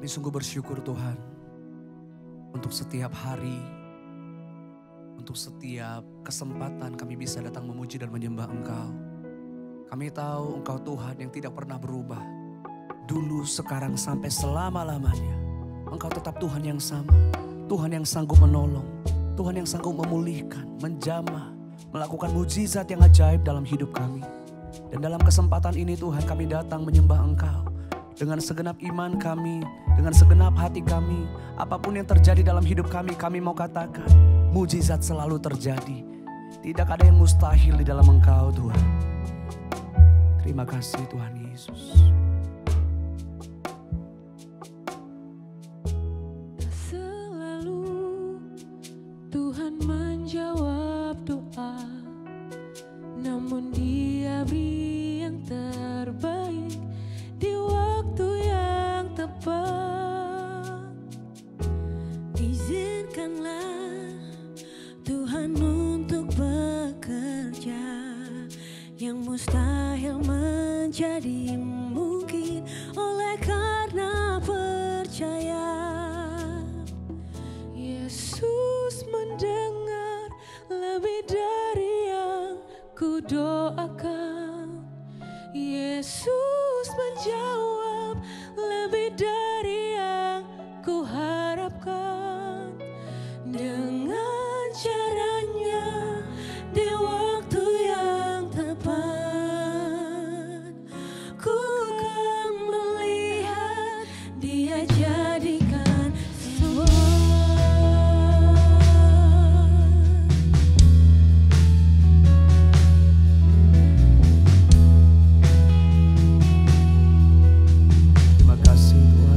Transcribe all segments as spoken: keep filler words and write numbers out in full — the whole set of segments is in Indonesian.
Kami sungguh bersyukur Tuhan untuk setiap hari, untuk setiap kesempatan kami bisa datang memuji dan menyembah Engkau. Kami tahu Engkau Tuhan yang tidak pernah berubah. Dulu, sekarang, sampai selama-lamanya. Engkau tetap Tuhan yang sama. Tuhan yang sanggup menolong. Tuhan yang sanggup memulihkan, menjamah, melakukan mujizat yang ajaib dalam hidup kami. Dan dalam kesempatan ini Tuhan, kami datang menyembah Engkau. Dengan segenap iman kami, dengan segenap hati kami, apapun yang terjadi dalam hidup kami, kami mau katakan, mujizat selalu terjadi. Tidak ada yang mustahil di dalam Engkau Tuhan. Terima kasih Tuhan Yesus. Selalu Tuhan menjawab doa, namun Dia beri yang terbaik di waktu yang tepat. Izinkanlah Tuhan untuk bekerja, yang mustahil menjadi mungkin oleh karena percaya. Yesus mendengar lebih dari yang ku doakan. Yesus menjawab lebih dari yang ku harapkan. Dengan caranya di waktu yang tepat, ku akan melihat Dia jadikan semua. Terima kasih Tuhan.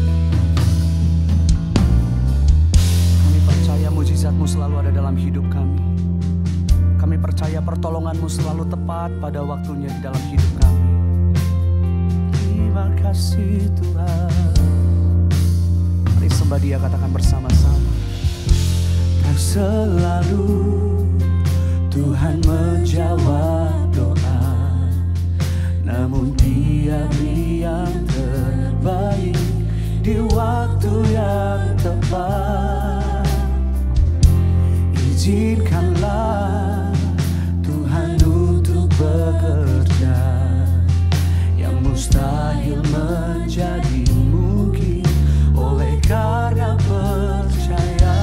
Kami percaya mujizat-Mu selalu ada dalam hidup kami. Kami percaya pertolongan-Mu selalu tepat pada waktunya di dalam hidup kami. Terima kasih Tuhan. Mari sembah Dia, katakan bersama-sama. Tak selalu Tuhan menjawab doa, namun Dia beri yang terbaik di waktu yang tepat. Izinkanlah Tuhan untuk bekerja, yang mustahil menjadi mungkin oleh karena percaya.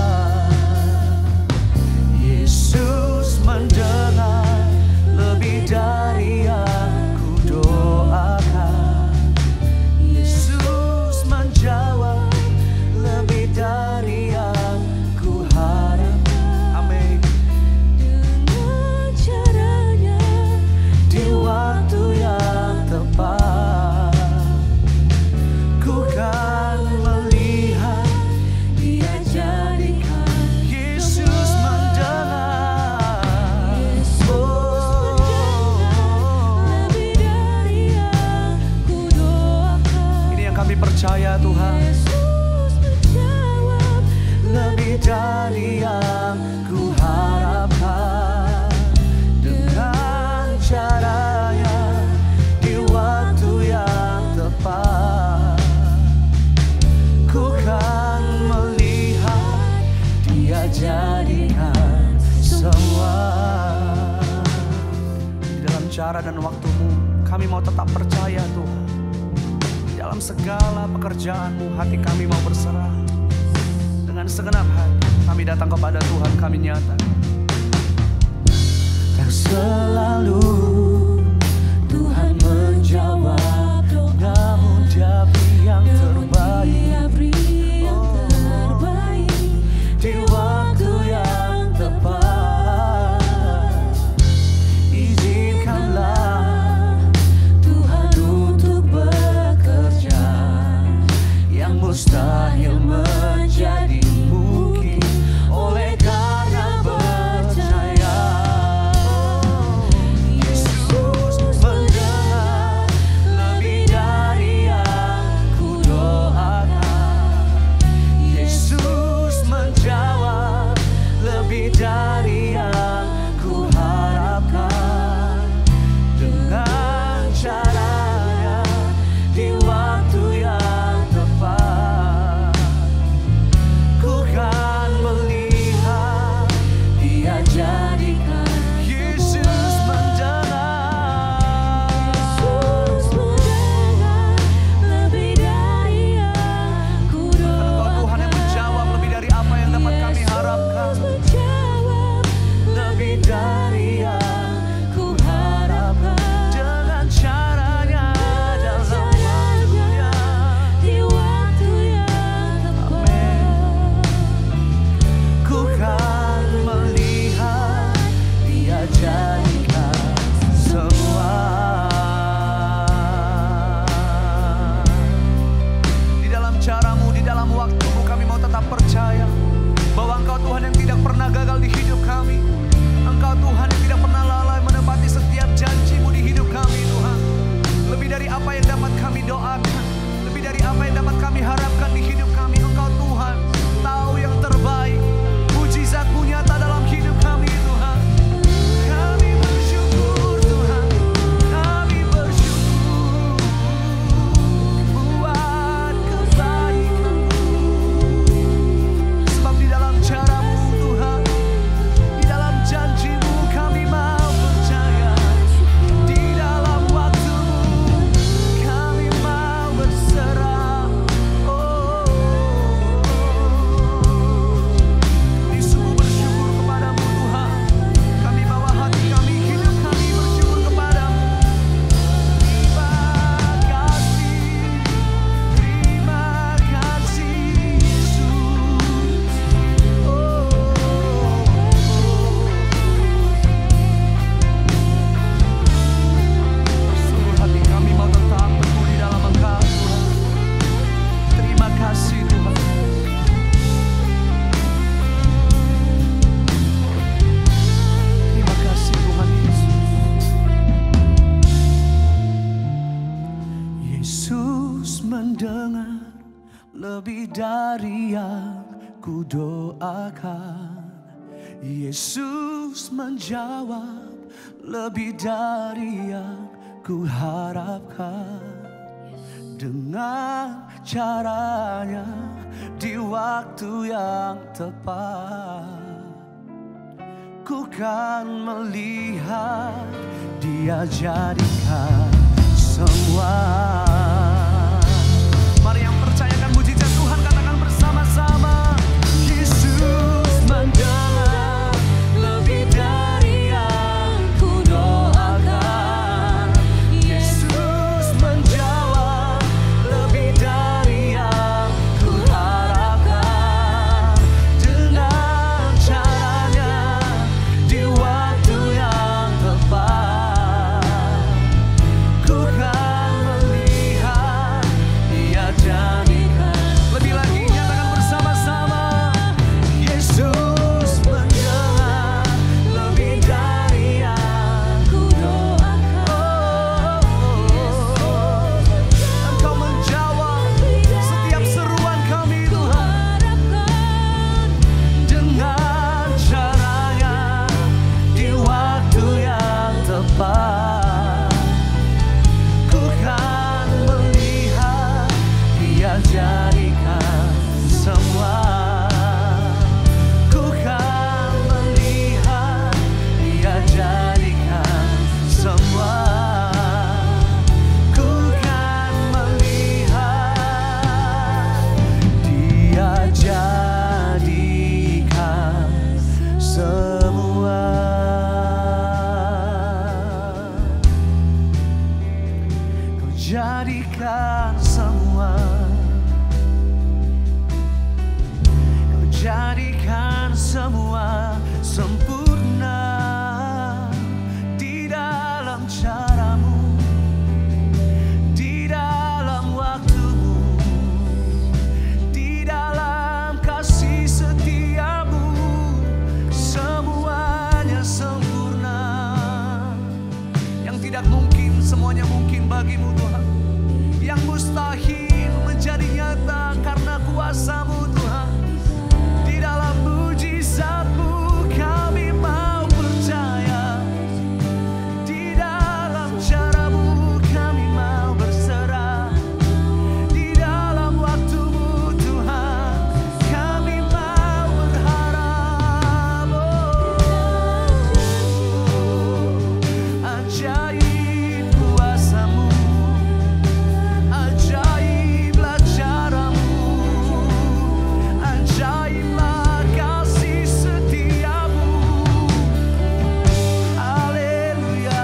Yesus mendengar lebih dari yang ku doakan. Yesus menjawab lebih dari yang ku harapkan. Amin. Dengan caranya Di waktu yang tepat, ku kan melihat Dia jadikan. Yesus mendengar. Yesus mendengar lebih dari yang ku doakan. Ini yang kami percaya Tuhan. Yesus menjawab Lebih dari yang ku harapkan. Dengan caranya di waktu yang tepat, ku kan melihat Dia jadikan semua. Di dalam cara dan waktu-Mu, kami mau tetap percaya Tuhan. Di dalam segala pekerjaan-Mu, hati kami mau berserah. Dengan segenap hati kami datang kepada Tuhan, kami nyatakan, tak selalu Tuhan menjawab, namun Dia beri yang terbaik. Dia beri yang terbaik Di waktu yang tepat, izinkanlah Tuhan untuk bekerja, yang mustahil menjadi mungkin oleh karena percaya. lebih dari yang ku doakan. Yesus menjawab lebih dari yang ku harapkan. Dengan caranya di waktu yang tepat, ku kan melihat Dia jadikan semua. Mari yang percayakan mujizat Tuhan katakan bersama-sama. Yesus mendengar lebih dari yang ku doakan. Yesus menjawab lebih dari yang ku harapkan. Dengan caranya di waktu yang tepat, ku kan melihat Dia jadikan. Lebih lagi nyatakan bersama-sama. Yesus mendengar lebih dari yang ku doakan. Engkau menjawab setiap seruan kami Tuhan. Dengan caranya di waktu yang tepat, ku kan melihat Dia jadikan semua. Ku kan melihat Dia jadikan semua. Ku kan melihat Dia jadikan semua. Kau jadikan semua. Kau jadikan semua sempurna di dalam caramu, di dalam waktumu, di dalam kasih setiamu. Semuanya sempurna. Yang tidak mungkin semuanya mungkin bagimu Tuhan. Yang mustahil menjadi nyata karena kuasa-Mu Tuhan. Di dalam mujizat-Mu kami mau percaya. Di dalam cara-Mu kami mau berserah. Di dalam waktu-Mu Tuhan kami mau berharap. Oh, ajaib kuasa-Mu, ajaiblah cara-Mu, ajaiblah kasih setiamu. Haleluya.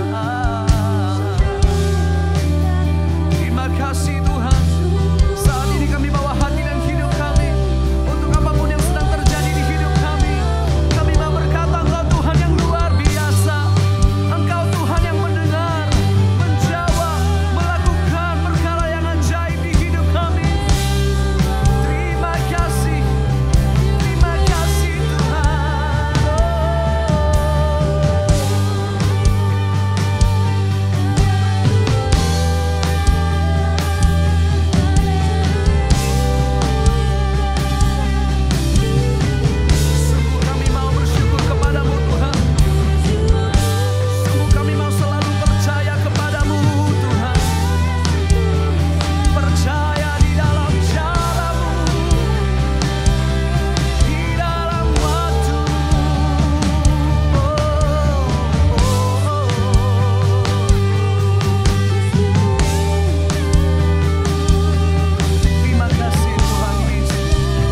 Terima kasih Tuhan. Saat ini kami bawa hati dan hidup kami. Untuk apapun yang sedang terjadi di hidup kami, kami mau berkata Engkau Tuhan yang luar biasa. Engkau Tuhan yang mendengar, menjawab, melakukan perkara yang ajaib di hidup kami. Terima kasih, terima kasih Tuhan. Sungguh kami mau bersyukur kepadamu Tuhan. Sungguh kami mau selalu percaya kepadamu Tuhan. Percaya di dalam cara-Mu, di dalam waktu-Mu. Oh, oh, oh. Terima kasih Tuhan Yesus.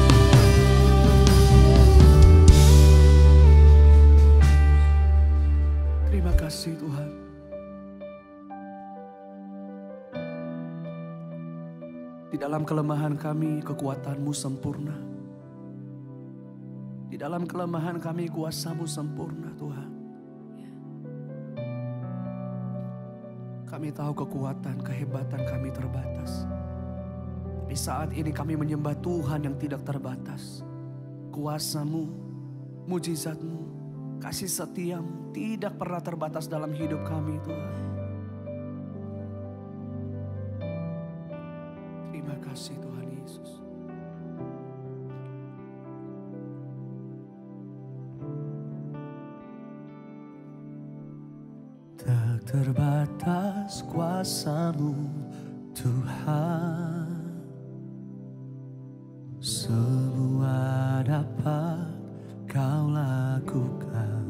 Terima kasih Tuhan. Di dalam kelemahan kami, kekuatan-Mu sempurna. Di dalam kelemahan kami, kuasa-Mu sempurna Tuhan. Kami tahu kekuatan, kehebatan kami terbatas. Tapi saat ini kami menyembah Tuhan yang tidak terbatas. Kuasa-Mu, mujizat-Mu, kasih setia-Mu tidak pernah terbatas dalam hidup kami Tuhan. Terima kasih Tuhan Yesus. terbatas kuasa-Mu Tuhan. Semua dapat Kau lakukan.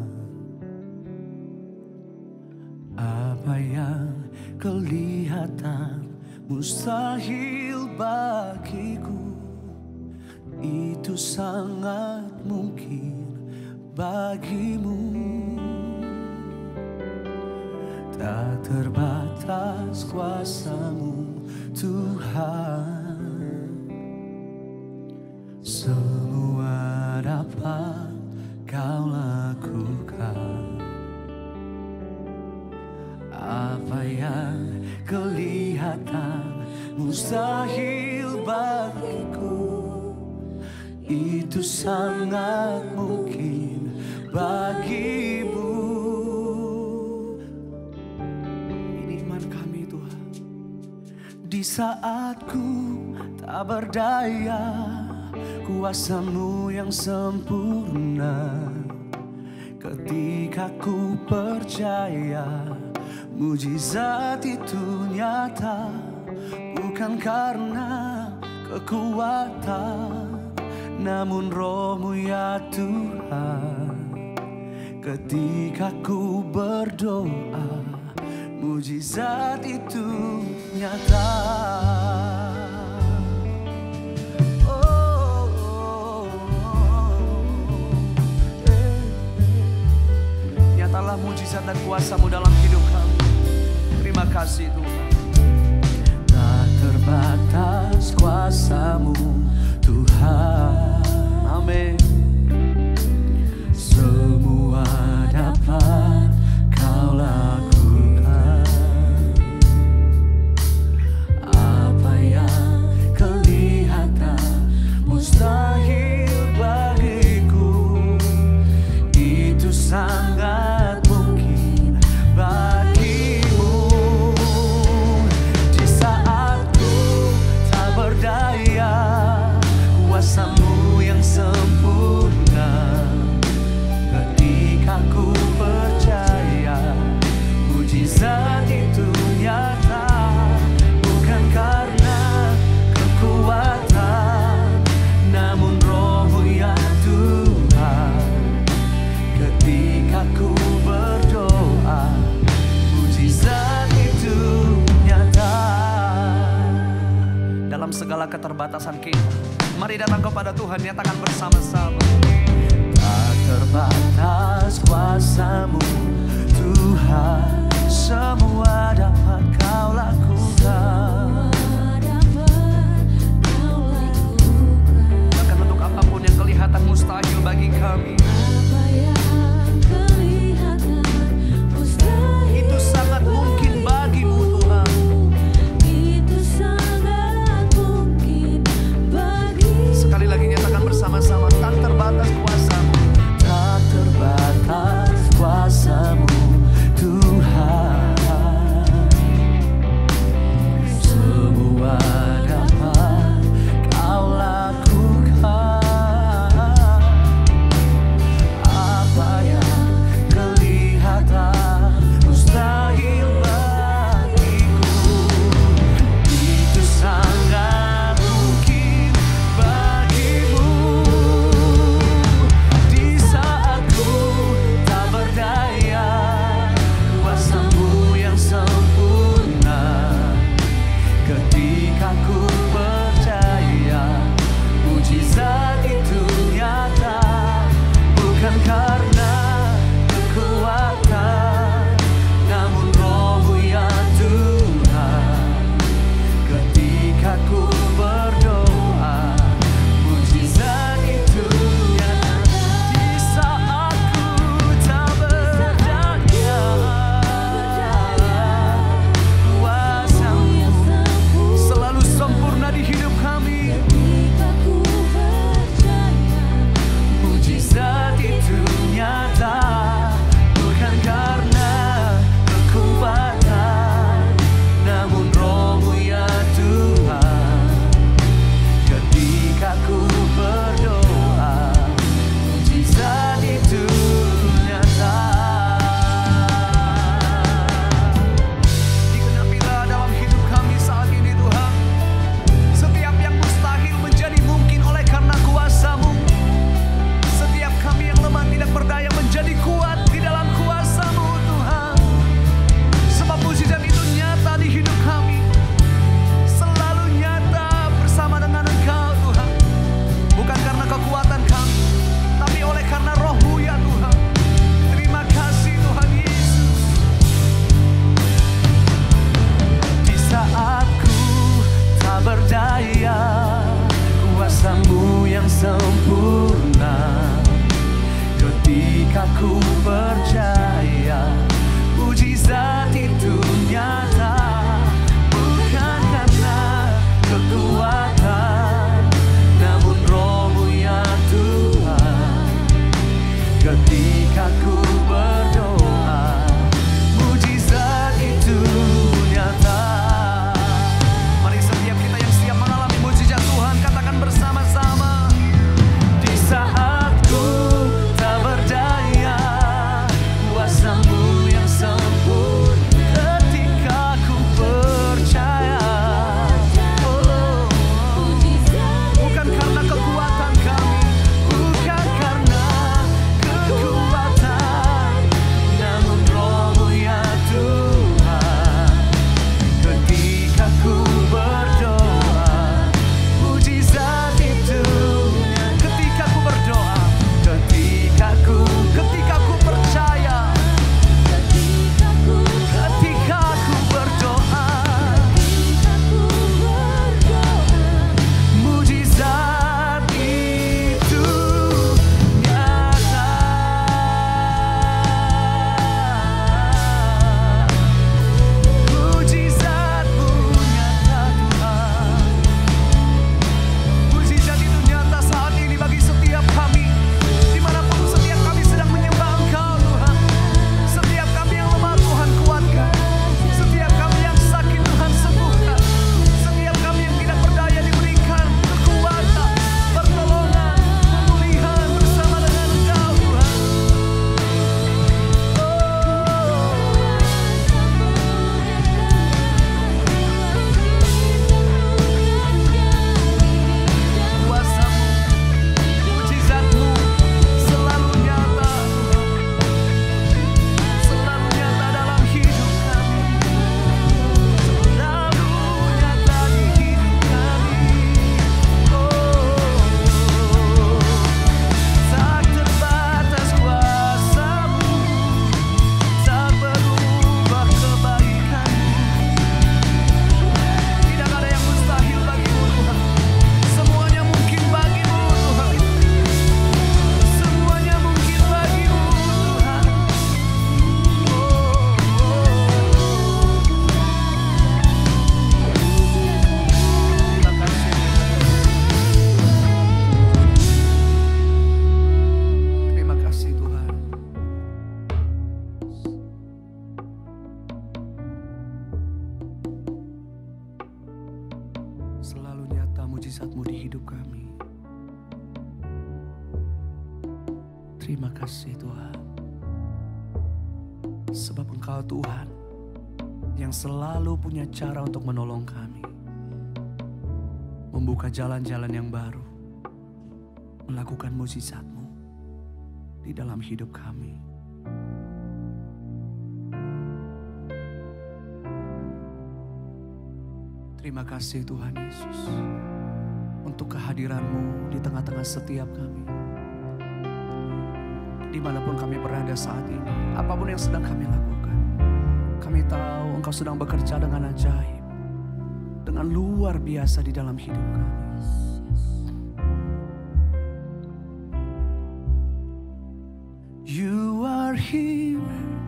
Apa yang kelihatan mustahil bagiku, itu sangat mungkin bagimu. Tak terbatas kuasa-Mu Tuhan. Semua dapat Kau lakukan. Apa yang kelihatan mustahil bagiku, itu sangat mungkin bagimu. Ini iman kami Tuhan. Di saat ku tak berdaya, kuasa-Mu yang sempurna. Ketika ku percaya mujizat itu nyata, bukan karena kekuatan, namun Roh-Mu ya Tuhan. Ketika ku berdoa, mujizat itu nyata. Oh, oh, oh. Eh, eh. Nyatalah mujizat dan kuasa-Mu dalam hidup kami. Terima kasih Tuhan. Tak terbatas kuasa-Mu Tuhan. Amin. Semua dapat Kau lakukan. Apa yang kelihatan mustahil bagiku, itu sangat mungkin bagimu. Di saat ku tak berdaya, kuasa-Mu yang sempurna. Ketika ku percaya mujizat itu nyata, bukan karena kekuatan, namun Roh-Mu ya Tuhan. Ketika ku berdoa, mujizat itu nyata. Dalam segala keterbatasan kita, mari datang kepada Tuhan, nyatakan bersama-sama. Tak terbatas kuasa-Mu Tuhan. Semua dapat Kau lakukan. Bahkan untuk apapun yang kelihatan mustahil bagi kami, itu sangat mungkin bagimu Tuhan. Sekali lagi nyatakan bersama-sama. Tak terbatas kuasa-Mu. Tak terbatas kuasa-Mu Tuhan. mujizat-Mu di hidup kami. Terima kasih Tuhan. Sebab Engkau Tuhan yang selalu punya cara untuk menolong kami. Membuka jalan-jalan yang baru. Melakukan mujizat-Mu di dalam hidup kami. Terima kasih Tuhan Yesus untuk kehadiran-Mu di tengah-tengah setiap kami. Dimanapun kami berada saat ini, apapun yang sedang kami lakukan, kami tahu Engkau sedang bekerja dengan ajaib, dengan luar biasa di dalam hidup kami. You are here,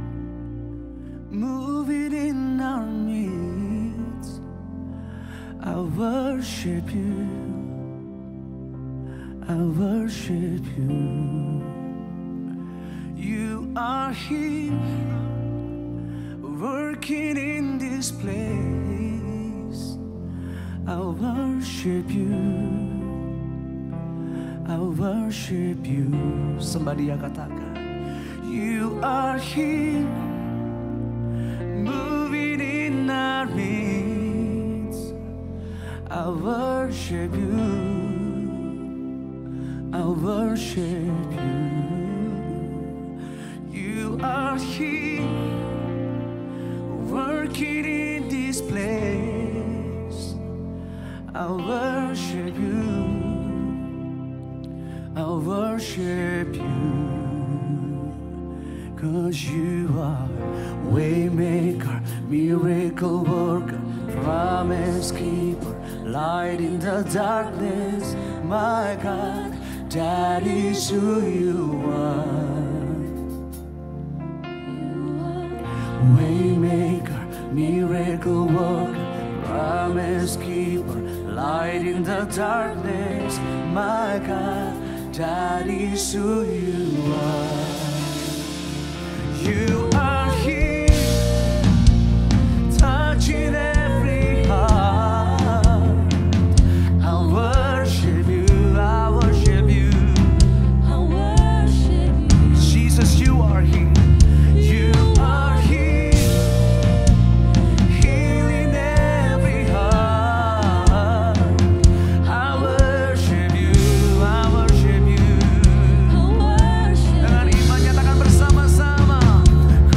moving in our midst. I worship you, I worship you. You are here, working in this place. I worship you, I worship you. Somebody yang katakan, you are here, moving in our midst. I worship you, I worship you. You are here, working in this place. I worship you, I worship you. 'Cause you are waymaker, miracle worker, promise keeper, light in the darkness. My God, that is who you are. Waymaker, miracle worker, promise keeper, light in the darkness. My God, that is who you are. You are here, touching every heart. I worship you, I worship you. I worship you. Jesus, you are here. You are here, healing every heart. I worship you, I worship you. I worship Dengan iman nyatakan bersama-sama.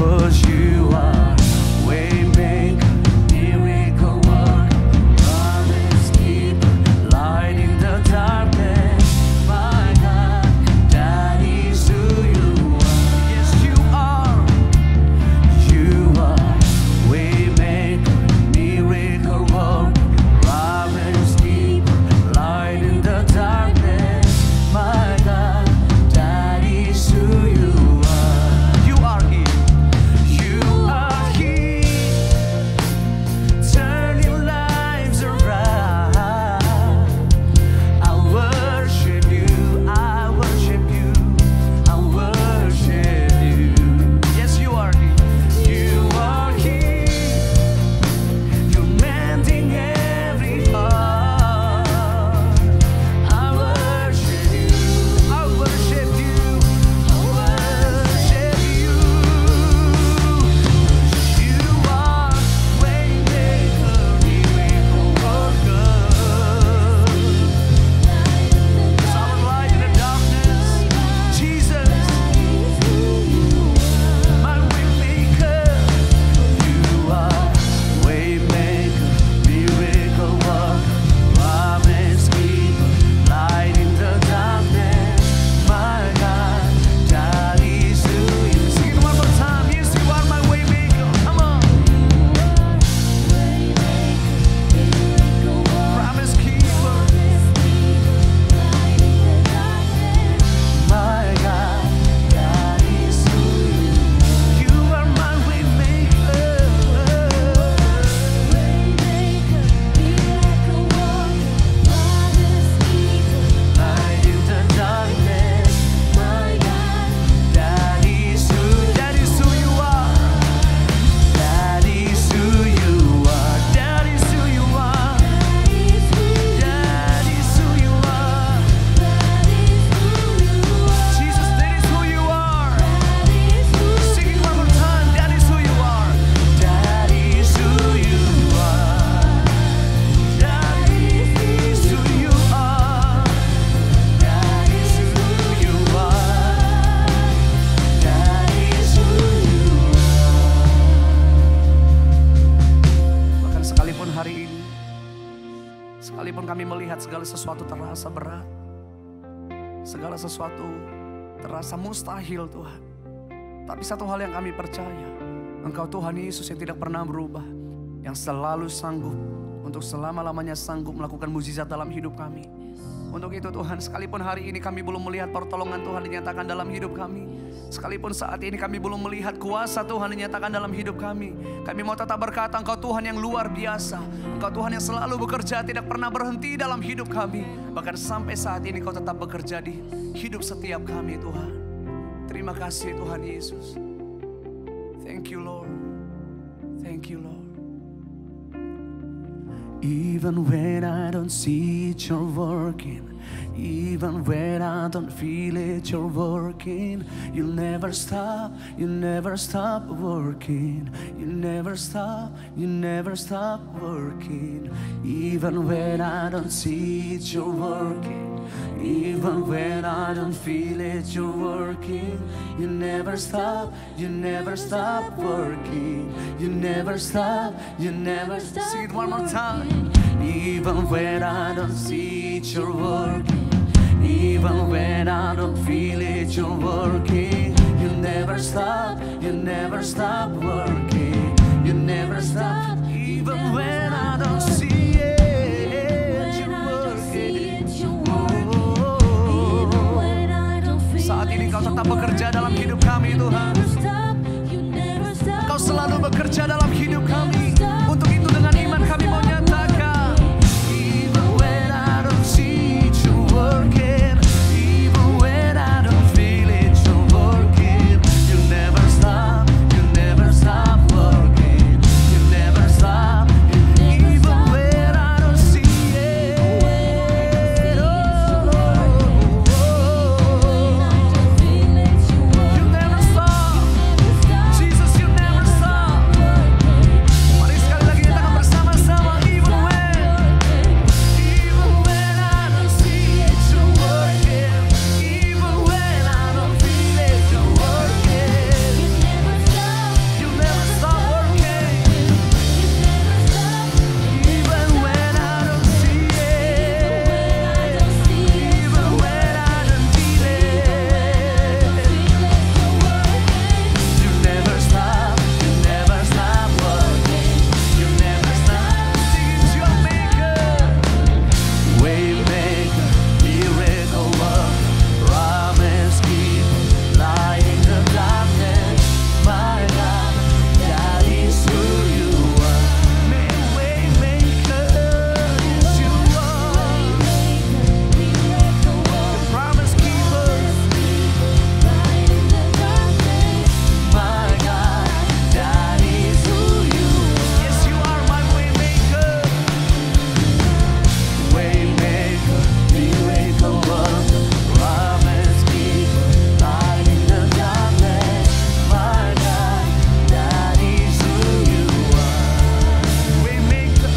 Sekalipun kami melihat segala sesuatu terasa berat, segala sesuatu terasa mustahil Tuhan. Tapi satu hal yang kami percaya, Engkau Tuhan Yesus yang tidak pernah berubah, yang selalu sanggup untuk selama-lamanya sanggup melakukan mukjizat dalam hidup kami. Untuk itu Tuhan, sekalipun hari ini kami belum melihat pertolongan Tuhan dinyatakan dalam hidup kami, sekalipun saat ini kami belum melihat kuasa Tuhan dinyatakan dalam hidup kami, kami mau tetap berkata, Engkau Tuhan yang luar biasa. Engkau Tuhan yang selalu bekerja, tidak pernah berhenti dalam hidup kami. Bahkan sampai saat ini Kau tetap bekerja di hidup setiap kami Tuhan. Terima kasih Tuhan Yesus. Thank you Lord. Thank you Lord. Even when I don't see it, you're working. Even when I don't feel it, you're working. You'll never stop, you never stop working. You never stop, you never stop working. Even when I don't see it, you're working. Even when I don't feel it, you're working. You never stop, you never stop working. You never stop, you never stop. Sing it one more time. Even when I don't see it, you're working. Even when I don't feel it, you're working. You never stop, you never stop working. You never stop. Even when I don't see it, you're working. Saat ini Kau tetap bekerja dalam hidup kami Tuhan. Kau selalu bekerja dalam hidup kami. Untuk itu dengan iman kami mau nyatakan, even when I don't see it, you're working. Even when I don't feel it, you're working. You never stop, you never stop working. You never stop. Even when I don't see it, you never stop. Jesus, you never stop. Mari sekali lagi nyatakan bersama-sama, even when, even when I don't see it, you're working. Even when I don't feel it, you're working. You never stop working. Even when I don't see it, even when I don't feel it, you never stop, you never stop working. You never stop. He's your maker, way maker, miracle worker, promise keeper, light in the darkness. My God, that is who you are. Way maker, yes you are. Promise keeper, my God, that is who you are. Yes you are my way maker. Waymaker, miracle worker, promise keeper, light in the darkness. My God, that is who you are. Waymaker,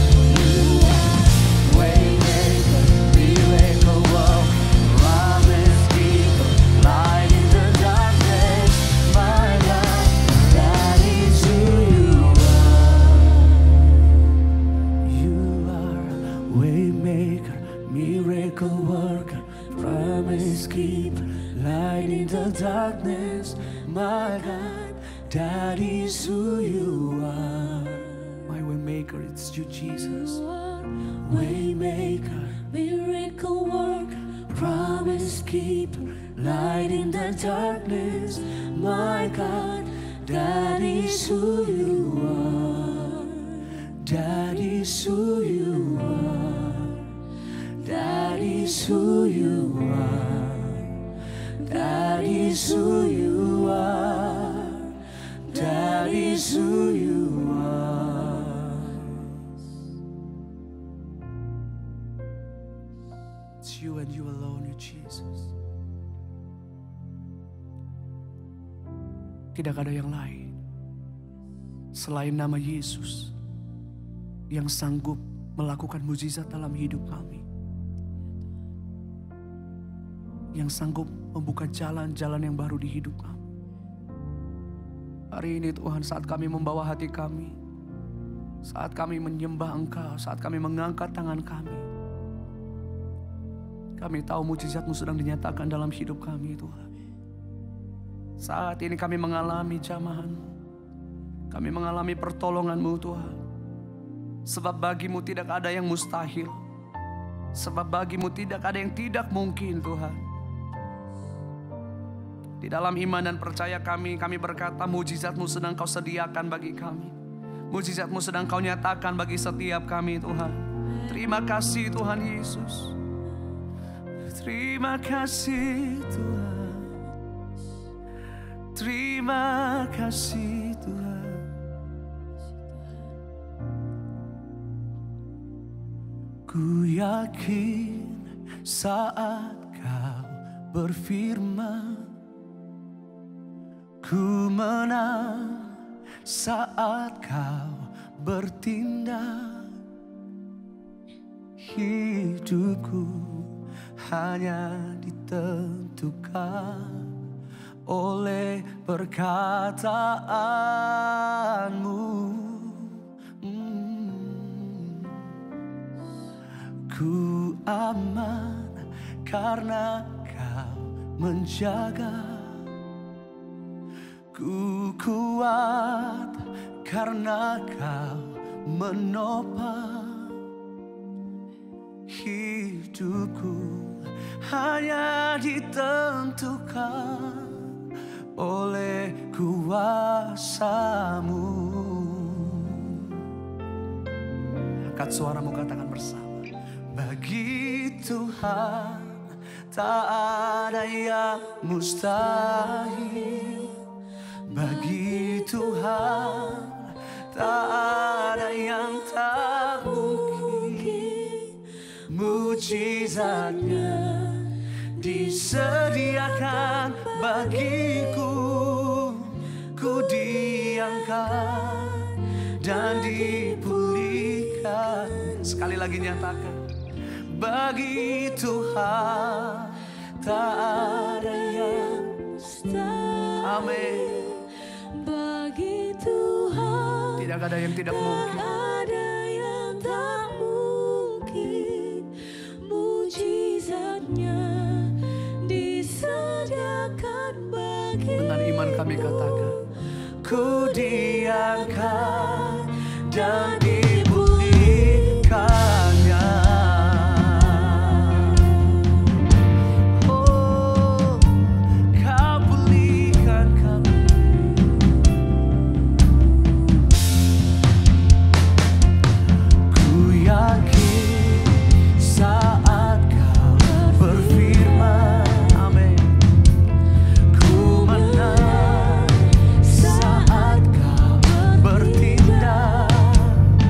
waymaker, miracle worker, promise keeper, light in the darkness. My God, that is who you are. You are waymaker, miracle worker, promise keeper, light in the darkness. My God, that is who you are. My waymaker, it's you, Jesus. Waymaker, Miracle worker, promise keeper, light in the darkness. My God, that is who you are. That is who you are. That is who you are. That is who you are. That is who you are. It's you and you alone, you Jesus. Tidak ada yang lain selain nama Yesus yang sanggup melakukan mukjizat dalam hidup kami, yang sanggup membuka jalan-jalan yang baru di hidup kami. Hari ini Tuhan, saat kami membawa hati kami, Saat kami menyembah Engkau, saat kami mengangkat tangan kami, kami tahu mujizat-Mu sedang dinyatakan dalam hidup kami Tuhan. Saat ini kami mengalami jamahan-Mu, kami mengalami pertolongan-Mu Tuhan. Sebab bagi-Mu tidak ada yang mustahil, sebab bagi-Mu tidak ada yang tidak mungkin Tuhan. Di dalam iman dan percaya kami, kami berkata mujizat-Mu sedang Kau sediakan bagi kami. Mujizat-Mu sedang Kau nyatakan bagi setiap kami Tuhan. Terima kasih Tuhan Yesus. Terima kasih Tuhan. Terima kasih Tuhan. Ku yakin saat Kau berfirman, ku menang saat Kau bertindak. Hidupku hanya ditentukan oleh perkataan-Mu. hmm. Ku aman karena Kau menjaga. Ku kuat karena Kau menopang. Hidupku hanya ditentukan oleh kuasa-Mu. Angkat suaramu, katakan bersama. Bagi Tuhan tak ada yang mustahil. Bagi Tuhan tak ada yang tak mungkin. Mujizat-Nya disediakan bagiku. Ku diangkat dan dipulihkan. Sekali lagi nyatakan. Bagi Tuhan tak ada yang mustahil. Amin. Bagi Tuhan tidak ada yang tidak mungkin. Ada yang tak mungkin. Mujizat-Nya disediakan bagi. Dengan iman kami katakan, ku diangkat dan dipulihkannya. Oh, Kau pulihkan kami. Ku yakin saat Kau berfirman, amin, ku menang saat Kau bertindak.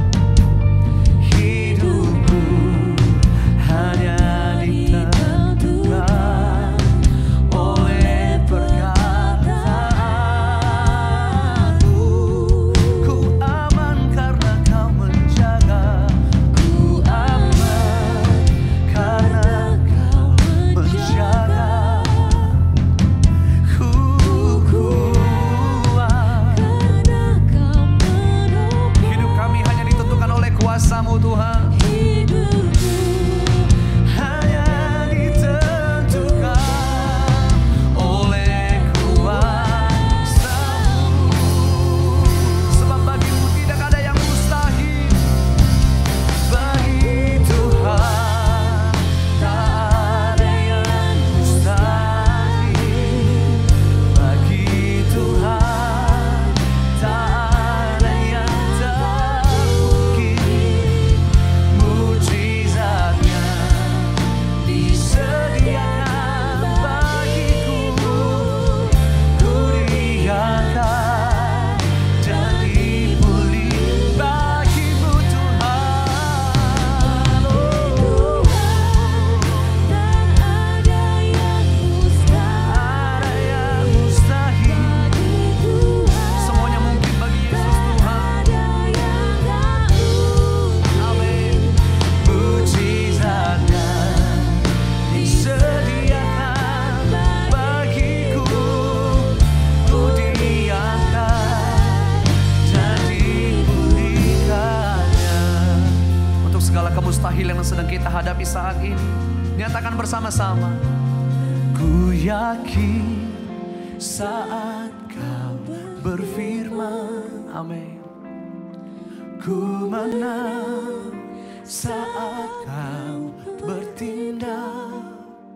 mustahil yang sedang kita hadapi saat ini. Nyatakan bersama-sama. Ku yakin saat kau berfirman, amin. Ku menang saat kau bertindak.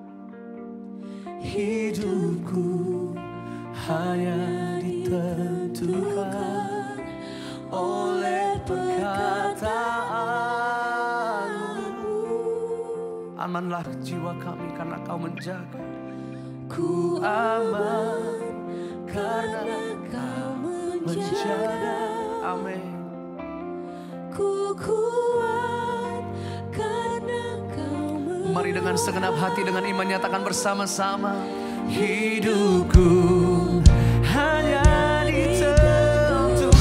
Hidupku hanya ditentukan oleh perkataanmu. Amanlah jiwa kami karena kau menjaga. Ku aman karena kau menjaga. Amin. Ku kuat karena kau menjaga. Mari dengan segenap hati dengan iman nyatakan bersama-sama. Hidupku hanya ditentukan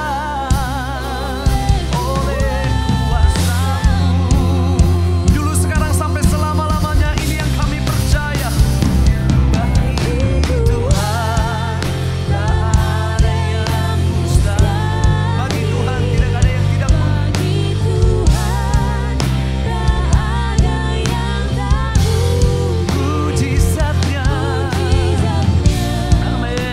oleh kuasa-Mu. Dulu, sekarang, sampai selama-lamanya, ini yang kami percaya. Bagi Tuhan tak ada yang mustahil. Bagi Tuhan tidak ada yang tidak mungkin. Bagi Tuhan tak ada yang tak mungkin. Mujizatnya, Mujizatnya amin.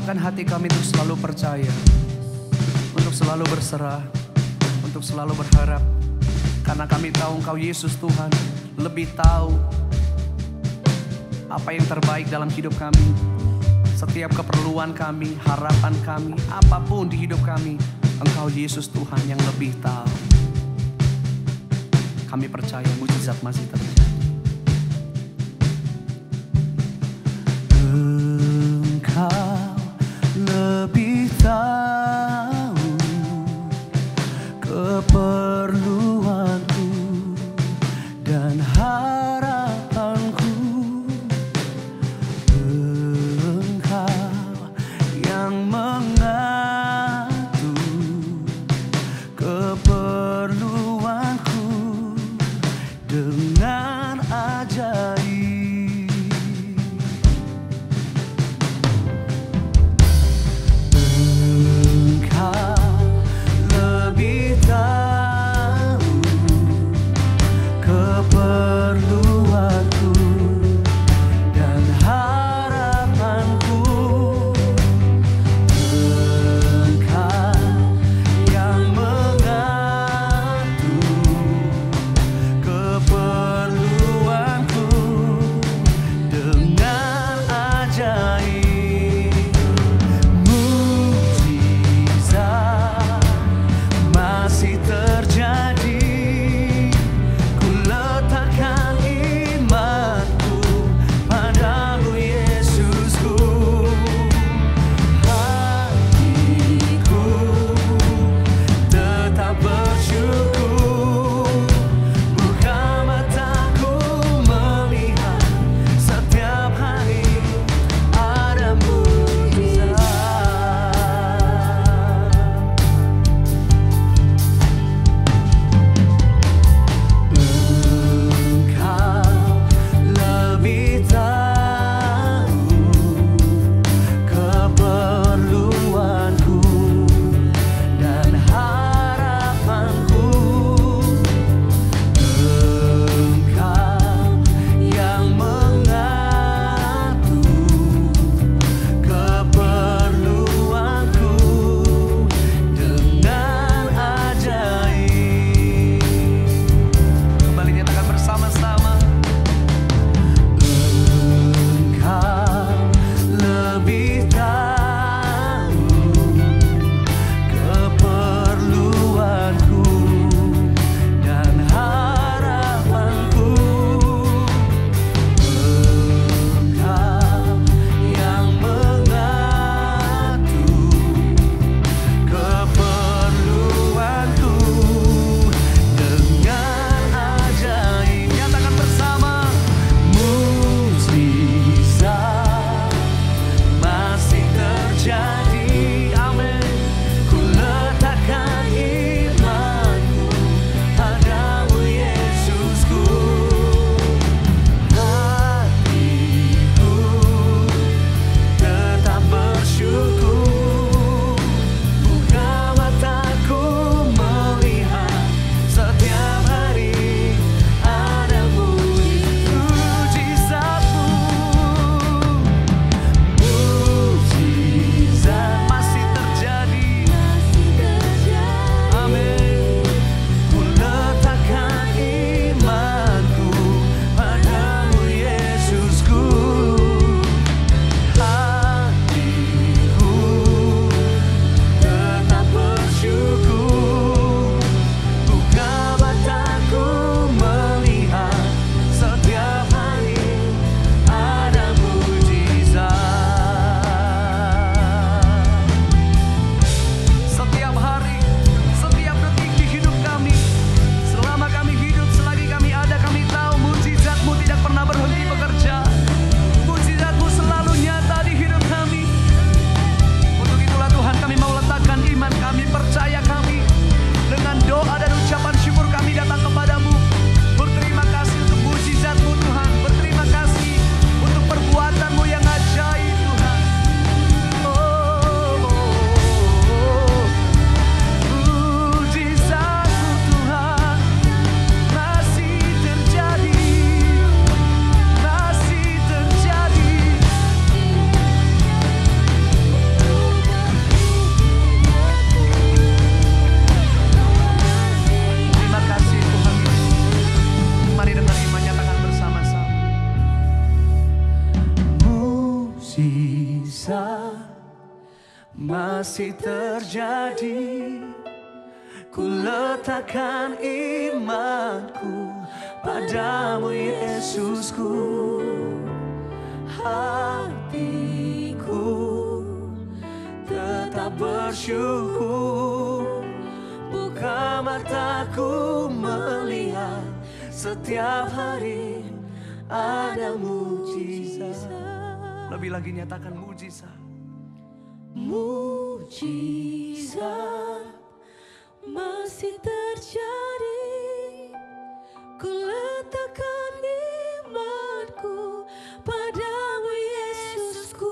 siapkan hati kami untuk selalu percaya, untuk selalu berserah, untuk selalu berharap. Karena kami tahu Engkau Yesus Tuhan lebih tahu apa yang terbaik dalam hidup kami. Setiap keperluan kami, harapan kami, apapun di hidup kami, Engkau Yesus Tuhan yang lebih tahu. Kami percaya mujizat masih terjadi. Engkau lebih tahu keperluanku dan harapanku. Engkau yang mengatur keperluanku dengan ajaib. Keperluanku masih terjadi. Ku letakkan imanku padamu Yesusku. Hatiku tetap bersyukur. Buka mataku melihat setiap hari ada mujizat. Lebih lagi nyatakan mujizat. Mujizat masih terjadi. Ku letakkan imanku padamu Yesusku.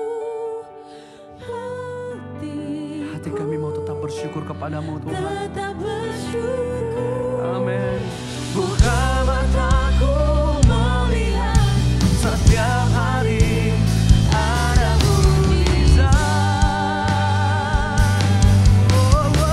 Hati Hati kami mau tetap bersyukur kepadamu Tuhan. tetap bersyukur. Amin. Buka mataku melihat setiap hari ada mujizat. Oh, oh,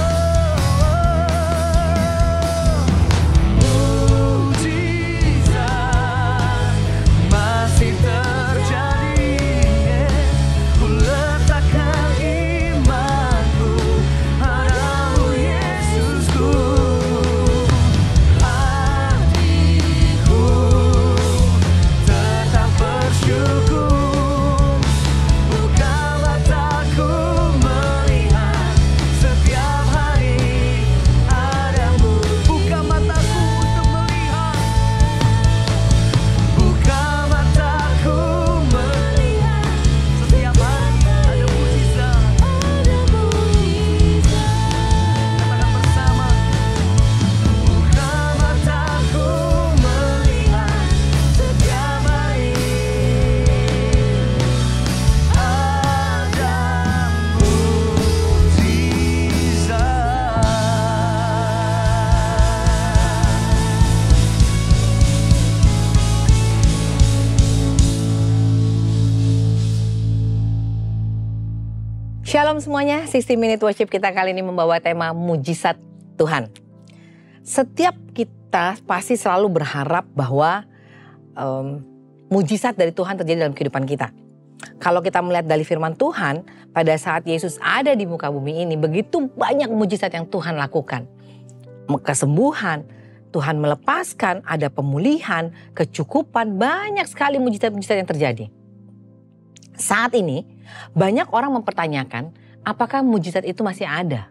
oh. Mujizat masih terjadi. Ku letakkan imanku padamu Yesusku. Hatiku tetap bersyukur. Buka mataku melihat setiap hari ada mujizat. Buka mataku untuk melihat. Buka mataku melihat setiap hari ada mujizat. Ada mujizat. Katakan bersama. Buka mataku melihat setiap hari ada Shalom semuanya, enam puluh Minute Worship kita kali ini membawa tema mujizat Tuhan. Setiap kita pasti selalu berharap bahwa um, mujizat dari Tuhan terjadi dalam kehidupan kita. Kalau kita melihat dari firman Tuhan, pada saat Yesus ada di muka bumi ini, begitu banyak mujizat yang Tuhan lakukan. Kesembuhan, Tuhan melepaskan, ada pemulihan, kecukupan, banyak sekali mujizat-mujizat yang terjadi. Saat ini, banyak orang mempertanyakan apakah mujizat itu masih ada.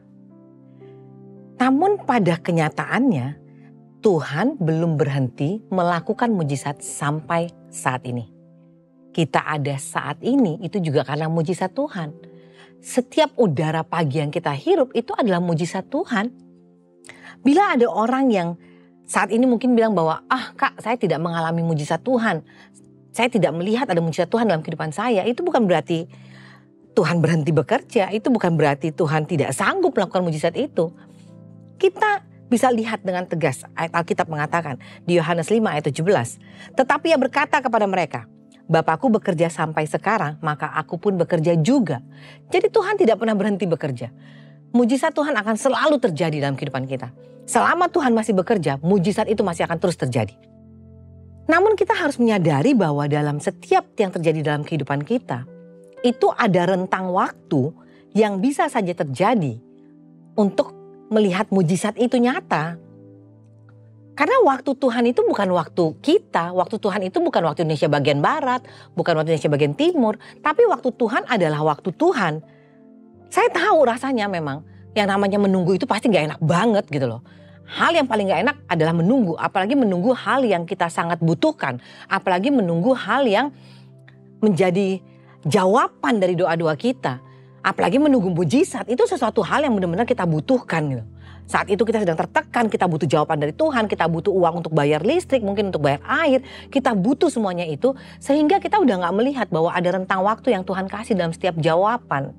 Namun pada kenyataannya, Tuhan belum berhenti melakukan mujizat sampai saat ini. Kita ada saat ini itu juga karena mujizat Tuhan. Setiap udara pagi yang kita hirup itu adalah mujizat Tuhan. Bila ada orang yang saat ini mungkin bilang bahwa, ah kak saya tidak mengalami mujizat Tuhan. Saya tidak melihat ada mujizat Tuhan dalam kehidupan saya. Itu bukan berarti Tuhan berhenti bekerja. Itu bukan berarti Tuhan tidak sanggup melakukan mujizat itu. Kita bisa lihat dengan tegas. Ayat Alkitab mengatakan di Yohanes lima ayat tujuh belas. Tetapi ia berkata kepada mereka, Bapakku bekerja sampai sekarang, maka aku pun bekerja juga. Jadi Tuhan tidak pernah berhenti bekerja. Mujizat Tuhan akan selalu terjadi dalam kehidupan kita. Selama Tuhan masih bekerja, mujizat itu masih akan terus terjadi. Namun kita harus menyadari bahwa dalam setiap yang terjadi dalam kehidupan kita, itu ada rentang waktu yang bisa saja terjadi untuk melihat mujizat itu nyata. Karena waktu Tuhan itu bukan waktu kita, waktu Tuhan itu bukan waktu Indonesia bagian barat, bukan waktu Indonesia bagian timur, tapi waktu Tuhan adalah waktu Tuhan. Saya tahu rasanya memang yang namanya menunggu itu pasti gak enak banget gitu loh. Hal yang paling gak enak adalah menunggu, apalagi menunggu hal yang kita sangat butuhkan, apalagi menunggu hal yang menjadi jawaban dari doa-doa kita, apalagi menunggu mujizat, itu sesuatu hal yang benar-benar kita butuhkan gitu. Saat itu kita sedang tertekan, kita butuh jawaban dari Tuhan, kita butuh uang untuk bayar listrik, mungkin untuk bayar air, kita butuh semuanya itu, sehingga kita udah gak melihat bahwa ada rentang waktu yang Tuhan kasih dalam setiap jawaban.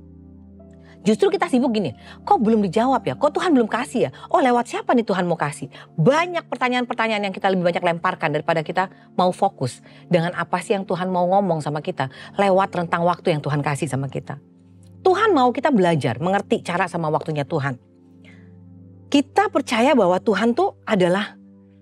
Justru kita sibuk gini, kok belum dijawab ya? Kok Tuhan belum kasih ya? Oh lewat siapa nih Tuhan mau kasih? Banyak pertanyaan-pertanyaan yang kita lebih banyak lemparkan daripada kita mau fokus dengan apa sih yang Tuhan mau ngomong sama kita lewat rentang waktu yang Tuhan kasih sama kita. Tuhan mau kita belajar, mengerti cara sama waktunya Tuhan. Kita percaya bahwa Tuhan tuh adalah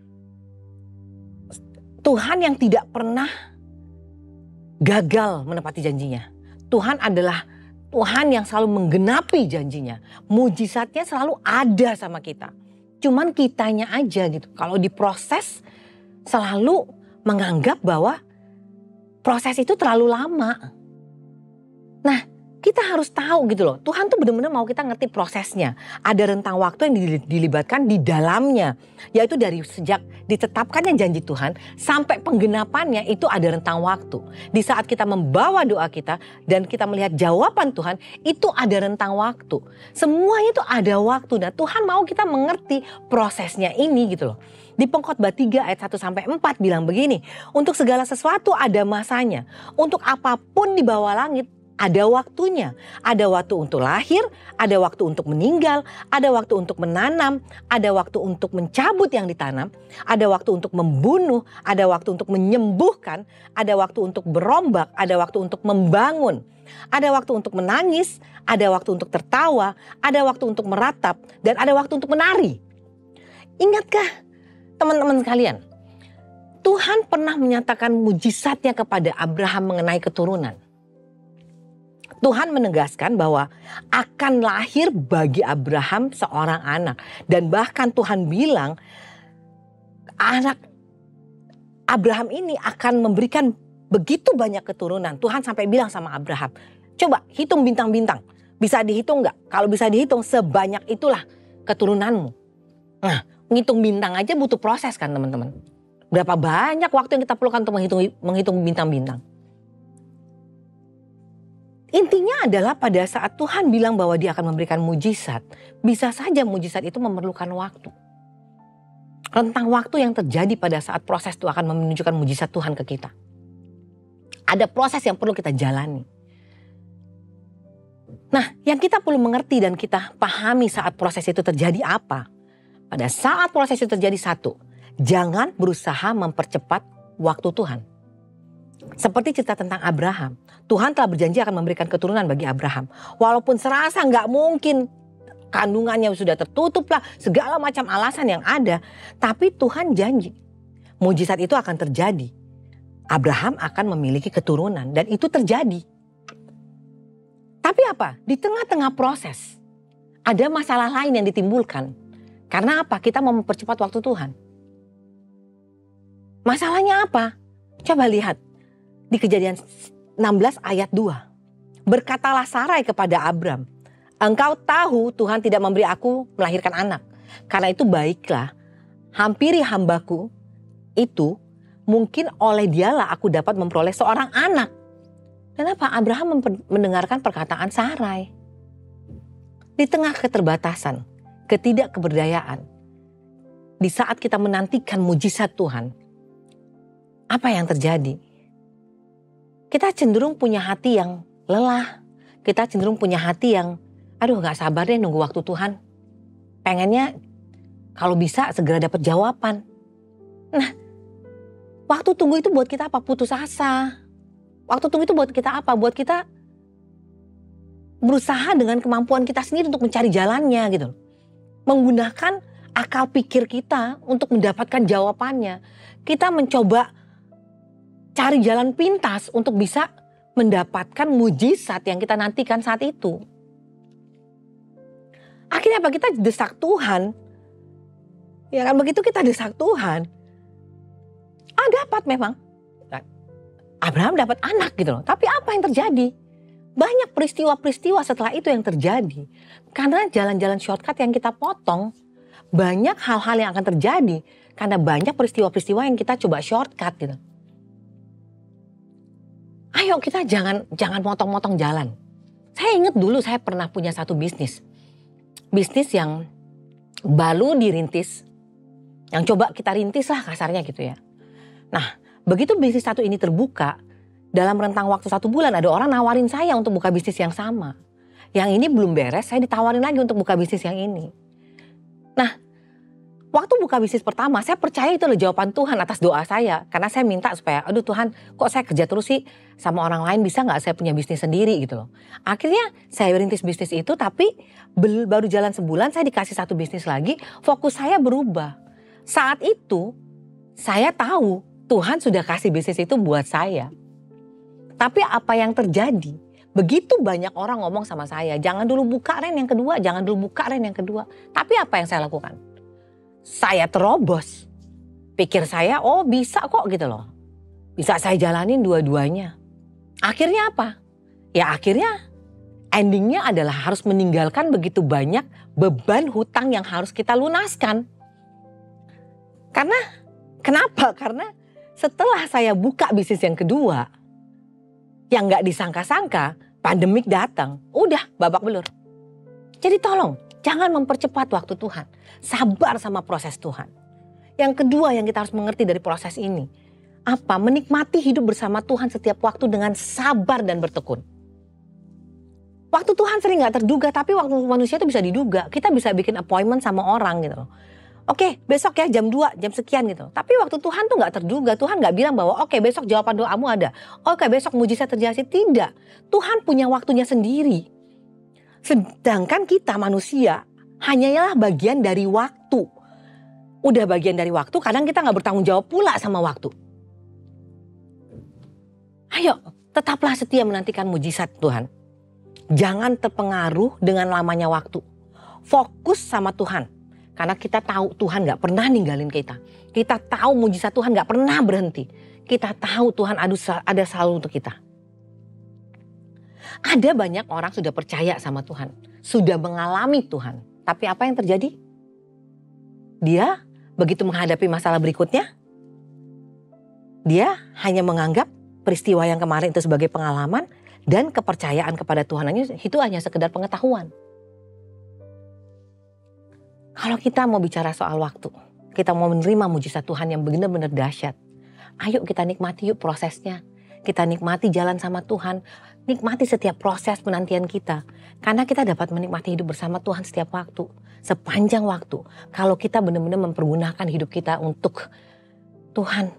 Tuhan yang tidak pernah gagal menepati janjinya. Tuhan adalah Tuhan yang selalu menggenapi janjinya. Mujizatnya selalu ada sama kita. Cuman kitanya aja gitu. Kalau diproses selalu menganggap bahwa proses itu terlalu lama. Nah, kita harus tahu gitu loh. Tuhan tuh benar-benar mau kita ngerti prosesnya. Ada rentang waktu yang dilibatkan di dalamnya. Yaitu dari sejak ditetapkannya janji Tuhan sampai penggenapannya itu ada rentang waktu. Di saat kita membawa doa kita dan kita melihat jawaban Tuhan itu ada rentang waktu. Semuanya itu ada waktu. Nah, Tuhan mau kita mengerti prosesnya ini gitu loh. Di Pengkhotbah tiga ayat satu sampai empat bilang begini. Untuk segala sesuatu ada masanya. Untuk apapun di bawah langit ada waktunya. Ada waktu untuk lahir, ada waktu untuk meninggal, ada waktu untuk menanam, ada waktu untuk mencabut yang ditanam, ada waktu untuk membunuh, ada waktu untuk menyembuhkan, ada waktu untuk berombak, ada waktu untuk membangun, ada waktu untuk menangis, ada waktu untuk tertawa, ada waktu untuk meratap, dan ada waktu untuk menari. Ingatkah teman-teman sekalian? Tuhan pernah menyatakan mujizatnya kepada Abraham mengenai keturunan. Tuhan menegaskan bahwa akan lahir bagi Abraham seorang anak. Dan bahkan Tuhan bilang anak Abraham ini akan memberikan begitu banyak keturunan. Tuhan sampai bilang sama Abraham, coba hitung bintang-bintang. Bisa dihitung nggak? Kalau bisa dihitung sebanyak itulah keturunanmu. Nah, menghitung bintang aja butuh proses kan teman-teman. Berapa banyak waktu yang kita perlukan untuk menghitung, menghitung bintang-bintang. Intinya adalah pada saat Tuhan bilang bahwa dia akan memberikan mujizat, bisa saja mujizat itu memerlukan waktu. Rentang waktu yang terjadi pada saat proses itu akan menunjukkan mujizat Tuhan ke kita. Ada proses yang perlu kita jalani. Nah, yang kita perlu mengerti dan kita pahami saat proses itu terjadi apa? Pada saat proses itu terjadi satu, jangan berusaha mempercepat waktu Tuhan. Seperti cerita tentang Abraham. Tuhan telah berjanji akan memberikan keturunan bagi Abraham. Walaupun serasa nggak mungkin, kandungannya sudah tertutup lah, segala macam alasan yang ada. Tapi Tuhan janji, mujizat itu akan terjadi. Abraham akan memiliki keturunan dan itu terjadi. Tapi apa? Di tengah-tengah proses, ada masalah lain yang ditimbulkan. Karena apa? Kita mau mempercepat waktu Tuhan. Masalahnya apa? Coba lihat di Kejadian enam belas ayat dua. Berkatalah Sarai kepada Abram, engkau tahu Tuhan tidak memberi aku melahirkan anak. Karena itu baiklah, hampiri hambaku itu, mungkin oleh dialah aku dapat memperoleh seorang anak. Kenapa? Abraham mendengarkan perkataan Sarai. Di tengah keterbatasan, ketidakberdayaan, di saat kita menantikan mujizat Tuhan, apa yang terjadi? Kita cenderung punya hati yang lelah. Kita cenderung punya hati yang, aduh gak sabar deh nunggu waktu Tuhan. Pengennya kalau bisa segera dapat jawaban. Nah, waktu tunggu itu buat kita apa? Putus asa. Waktu tunggu itu buat kita apa? Buat kita berusaha dengan kemampuan kita sendiri untuk mencari jalannya gitu. Menggunakan akal pikir kita untuk mendapatkan jawabannya. Kita mencoba cari jalan pintas untuk bisa mendapatkan mujizat yang kita nantikan saat itu. Akhirnya apa? Kita desak Tuhan. Ya kan, begitu kita desak Tuhan, ah dapat memang. Abraham dapat anak gitu loh. Tapi apa yang terjadi? Banyak peristiwa-peristiwa setelah itu yang terjadi. Karena jalan-jalan shortcut yang kita potong, banyak hal-hal yang akan terjadi. Karena banyak peristiwa-peristiwa yang kita coba shortcut gitu. Ayo kita jangan jangan motong-motong jalan. Saya ingat dulu saya pernah punya satu bisnis. Bisnis yang baru dirintis. Yang coba kita rintis lah kasarnya gitu ya. Nah, begitu bisnis satu ini terbuka, dalam rentang waktu satu bulan ada orang nawarin saya untuk buka bisnis yang sama. Yang ini belum beres, saya ditawarin lagi untuk buka bisnis yang ini. Nah, waktu buka bisnis pertama, saya percaya itu adalah jawaban Tuhan atas doa saya. Karena saya minta supaya, aduh Tuhan, kok saya kerja terus sih sama orang lain, bisa gak saya punya bisnis sendiri gitu loh. Akhirnya saya rintis bisnis itu, tapi baru jalan sebulan saya dikasih satu bisnis lagi, fokus saya berubah. Saat itu, saya tahu Tuhan sudah kasih bisnis itu buat saya. Tapi apa yang terjadi? Begitu banyak orang ngomong sama saya, jangan dulu buka Ren yang kedua, jangan dulu buka Ren yang kedua. Tapi apa yang saya lakukan? Saya terobos. Pikir saya, oh bisa kok gitu loh. Bisa saya jalanin dua-duanya. Akhirnya apa? Ya akhirnya endingnya adalah harus meninggalkan begitu banyak beban hutang yang harus kita lunaskan. Karena, kenapa? Karena setelah saya buka bisnis yang kedua, yang gak disangka-sangka, pandemik datang, udah babak belur. Jadi tolong, jangan mempercepat waktu Tuhan. Sabar sama proses Tuhan. Yang kedua yang kita harus mengerti dari proses ini, apa? Menikmati hidup bersama Tuhan setiap waktu dengan sabar dan bertekun. Waktu Tuhan sering gak terduga, tapi waktu manusia itu bisa diduga. Kita bisa bikin appointment sama orang gitu loh. Oke besok ya jam dua, jam sekian gitu. Tapi waktu Tuhan tuh gak terduga. Tuhan gak bilang bahwa oke besok jawaban doamu ada. Oke besok mujizat terjadi. Tidak. Tuhan punya waktunya sendiri. Sedangkan kita manusia hanyalah bagian dari waktu. Udah bagian dari waktu, kadang kita gak bertanggung jawab pula sama waktu. Ayo tetaplah setia menantikan mujizat Tuhan. Jangan terpengaruh dengan lamanya waktu. Fokus sama Tuhan. Karena kita tahu Tuhan gak pernah ninggalin kita. Kita tahu mujizat Tuhan gak pernah berhenti. Kita tahu Tuhan ada selalu untuk kita. Ada banyak orang sudah percaya sama Tuhan. Sudah mengalami Tuhan. Tapi apa yang terjadi? Dia begitu menghadapi masalah berikutnya, dia hanya menganggap peristiwa yang kemarin itu sebagai pengalaman dan kepercayaan kepada Tuhan itu hanya sekedar pengetahuan. Kalau kita mau bicara soal waktu, kita mau menerima mujizat Tuhan yang benar-benar dahsyat, ayo kita nikmati yuk prosesnya. Kita nikmati jalan sama Tuhan, nikmati setiap proses penantian kita. Karena kita dapat menikmati hidup bersama Tuhan setiap waktu, sepanjang waktu. Kalau kita benar-benar mempergunakan hidup kita untuk Tuhan.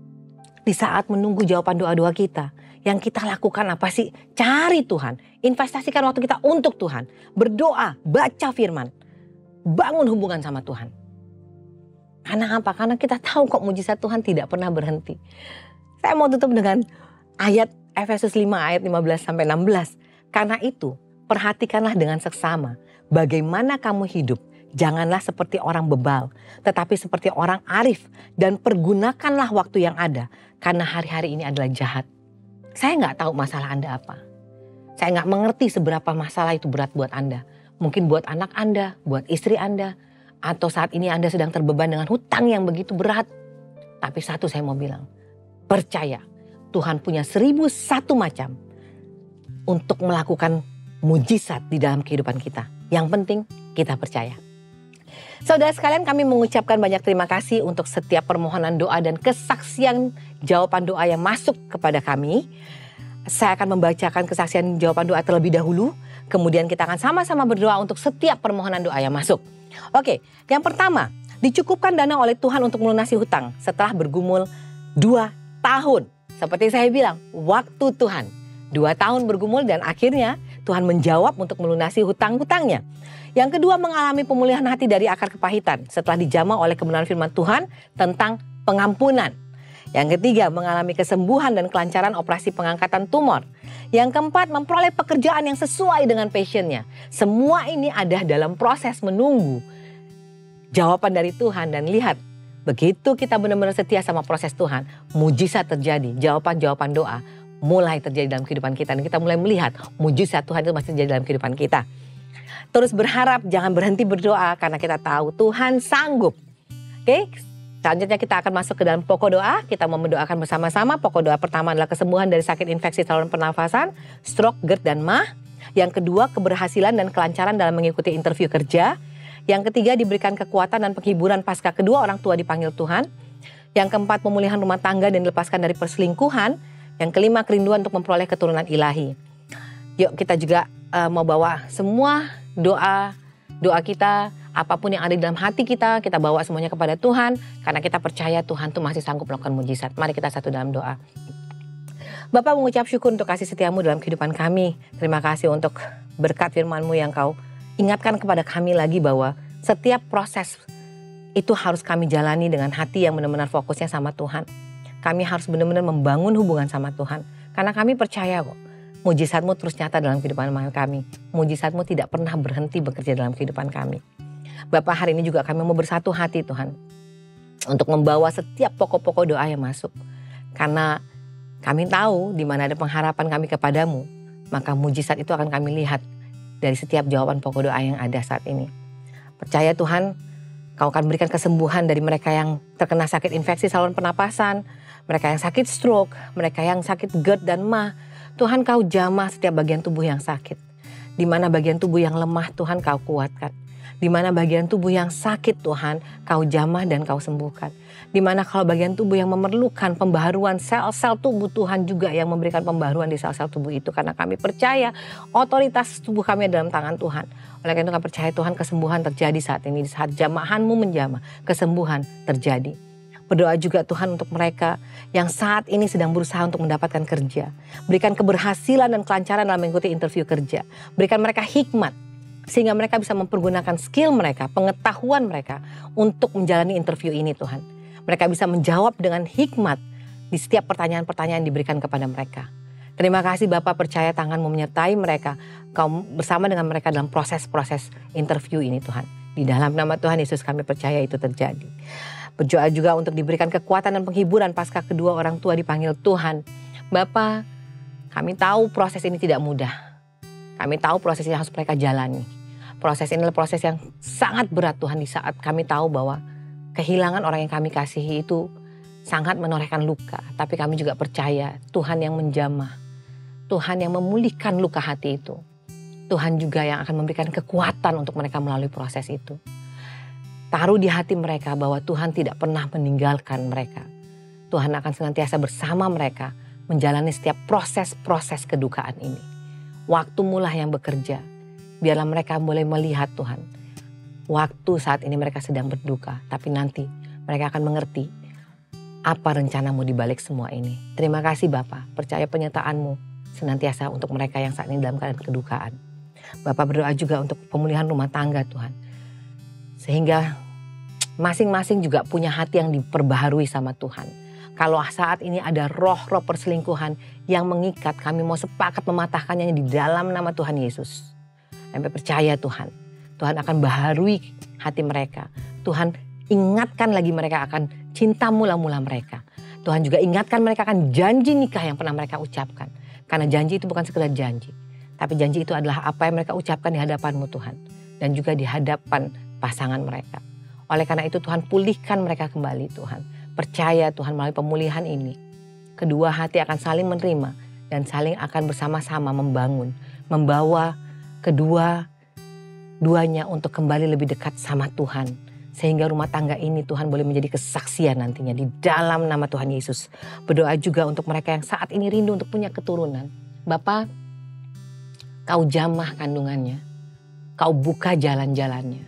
Di saat menunggu jawaban doa-doa kita, yang kita lakukan apa sih? Cari Tuhan, investasikan waktu kita untuk Tuhan. Berdoa, baca firman, bangun hubungan sama Tuhan. Karena apa? Karena kita tahu kok mujizat Tuhan tidak pernah berhenti. Saya mau tutup dengan ayat Efesus lima ayat lima belas sampai enam belas. Karena itu, perhatikanlah dengan seksama bagaimana kamu hidup. Janganlah seperti orang bebal, tetapi seperti orang arif. Dan pergunakanlah waktu yang ada, karena hari-hari ini adalah jahat. Saya nggak tahu masalah Anda apa. Saya nggak mengerti seberapa masalah itu berat buat Anda. Mungkin buat anak Anda, buat istri Anda. Atau saat ini Anda sedang terbeban dengan hutang yang begitu berat. Tapi satu saya mau bilang, percaya Tuhan punya seribu satu macam untuk melakukan mujizat di dalam kehidupan kita. Yang penting kita percaya. Saudara sekalian, kami mengucapkan banyak terima kasih untuk setiap permohonan doa dan kesaksian jawaban doa yang masuk kepada kami. Saya akan membacakan kesaksian jawaban doa terlebih dahulu. Kemudian kita akan sama-sama berdoa untuk setiap permohonan doa yang masuk. Oke, yang pertama, dicukupkan dana oleh Tuhan untuk melunasi hutang setelah bergumul dua tahun. Seperti saya bilang, waktu Tuhan. Dua tahun bergumul dan akhirnya Tuhan menjawab untuk melunasi hutang-hutangnya. Yang kedua, mengalami pemulihan hati dari akar kepahitan setelah dijamah oleh kebenaran firman Tuhan tentang pengampunan. Yang ketiga, mengalami kesembuhan dan kelancaran operasi pengangkatan tumor. Yang keempat, memperoleh pekerjaan yang sesuai dengan passionnya. Semua ini ada dalam proses menunggu jawaban dari Tuhan. Dan lihat, begitu kita benar-benar setia sama proses Tuhan, mujizat terjadi, jawaban-jawaban doa mulai terjadi dalam kehidupan kita. Dan kita mulai melihat mujizat Tuhan itu masih terjadi dalam kehidupan kita. Terus berharap, jangan berhenti berdoa karena kita tahu Tuhan sanggup. Oke, selanjutnya kita akan masuk ke dalam pokok doa. Kita mau mendoakan bersama-sama. Pokok doa pertama adalah kesembuhan dari sakit infeksi saluran pernafasan, stroke, GERD, dan M A H. Yang kedua, keberhasilan dan kelancaran dalam mengikuti interview kerja. Yang ketiga, diberikan kekuatan dan penghiburan pasca kedua orang tua dipanggil Tuhan. Yang keempat, pemulihan rumah tangga dan dilepaskan dari perselingkuhan. Yang kelima, kerinduan untuk memperoleh keturunan ilahi. Yuk kita juga uh, mau bawa semua doa, doa kita, apapun yang ada di dalam hati kita, kita bawa semuanya kepada Tuhan. Karena kita percaya Tuhan tuh masih sanggup melakukan mujizat. Mari kita satu dalam doa. Bapak, mengucap syukur untuk kasih setiamu dalam kehidupan kami. Terima kasih untuk berkat firman-Mu yang Kau ingatkan kepada kami lagi bahwa setiap proses itu harus kami jalani dengan hati yang benar-benar fokusnya sama Tuhan. Kami harus benar-benar membangun hubungan sama Tuhan. Karena kami percaya kok, Mujizat-Mu terus nyata dalam kehidupan kami. Mujizat-Mu tidak pernah berhenti bekerja dalam kehidupan kami. Bapak, hari ini juga kami mau bersatu hati Tuhan, untuk membawa setiap pokok-pokok doa yang masuk. Karena kami tahu di mana ada pengharapan kami kepadamu, maka mujizat itu akan kami lihat dari setiap jawaban pokok doa yang ada saat ini. Percaya Tuhan, Kau akan berikan kesembuhan dari mereka yang terkena sakit infeksi saluran pernapasan, mereka yang sakit stroke, mereka yang sakit GERD dan M A H. Tuhan, Kau jamah setiap bagian tubuh yang sakit. Di mana bagian tubuh yang lemah, Tuhan Kau kuatkan. Di mana bagian tubuh yang sakit, Tuhan Kau jamah dan Kau sembuhkan. Di mana kalau bagian tubuh yang memerlukan pembaharuan sel-sel tubuh, Tuhan juga yang memberikan pembaharuan di sel-sel tubuh itu. Karena kami percaya otoritas tubuh kami dalam tangan Tuhan. Oleh karena itu kami percaya Tuhan, kesembuhan terjadi saat ini. Di saat jamahan-Mu menjamah, kesembuhan terjadi. Berdoa juga Tuhan untuk mereka yang saat ini sedang berusaha untuk mendapatkan kerja. Berikan keberhasilan dan kelancaran dalam mengikuti interview kerja. Berikan mereka hikmat sehingga mereka bisa mempergunakan skill mereka, pengetahuan mereka untuk menjalani interview ini Tuhan. Mereka bisa menjawab dengan hikmat di setiap pertanyaan-pertanyaan yang diberikan kepada mereka. Terima kasih Bapak, percaya tangan-Mu menyertai mereka. Kau bersama dengan mereka dalam proses-proses interview ini Tuhan. Di dalam nama Tuhan Yesus kami percaya itu terjadi. Berdoa juga untuk diberikan kekuatan dan penghiburan pasca kedua orang tua dipanggil Tuhan. Bapak, kami tahu proses ini tidak mudah. Kami tahu proses ini harus mereka jalani. Proses ini adalah proses yang sangat berat Tuhan, di saat kami tahu bahwa kehilangan orang yang kami kasihi itu sangat menorehkan luka. Tapi kami juga percaya Tuhan yang menjamah, Tuhan yang memulihkan luka hati itu. Tuhan juga yang akan memberikan kekuatan untuk mereka melalui proses itu. Taruh di hati mereka bahwa Tuhan tidak pernah meninggalkan mereka. Tuhan akan senantiasa bersama mereka menjalani setiap proses-proses kedukaan ini. Waktu-Mu lah yang bekerja. Biarlah mereka boleh melihat Tuhan. Waktu saat ini mereka sedang berduka, tapi nanti mereka akan mengerti apa rencana-Mu di balik semua ini. Terima kasih Bapa, percaya penyertaan-Mu senantiasa untuk mereka yang saat ini dalam keadaan kedukaan. Bapak berdoa juga untuk pemulihan rumah tangga Tuhan. Sehingga masing-masing juga punya hati yang diperbaharui sama Tuhan. Kalau saat ini ada roh-roh perselingkuhan yang mengikat, kami mau sepakat mematahkannya di dalam nama Tuhan Yesus. Kami percaya Tuhan, Tuhan akan baharui hati mereka. Tuhan ingatkan lagi mereka akan cinta mula-mula mereka. Tuhan juga ingatkan mereka akan janji nikah yang pernah mereka ucapkan. Karena janji itu bukan sekedar janji, tapi janji itu adalah apa yang mereka ucapkan di hadapan-Mu Tuhan. Dan juga di hadapan pasangan mereka. Oleh karena itu Tuhan, pulihkan mereka kembali Tuhan. Percaya Tuhan, melalui pemulihan ini, kedua hati akan saling menerima dan saling akan bersama-sama membangun, membawa kedua duanya untuk kembali lebih dekat sama Tuhan. Sehingga rumah tangga ini Tuhan boleh menjadi kesaksian nantinya di dalam nama Tuhan Yesus. Berdoa juga untuk mereka yang saat ini rindu untuk punya keturunan. Bapa, Kau jamah kandungannya. Kau buka jalan-jalannya.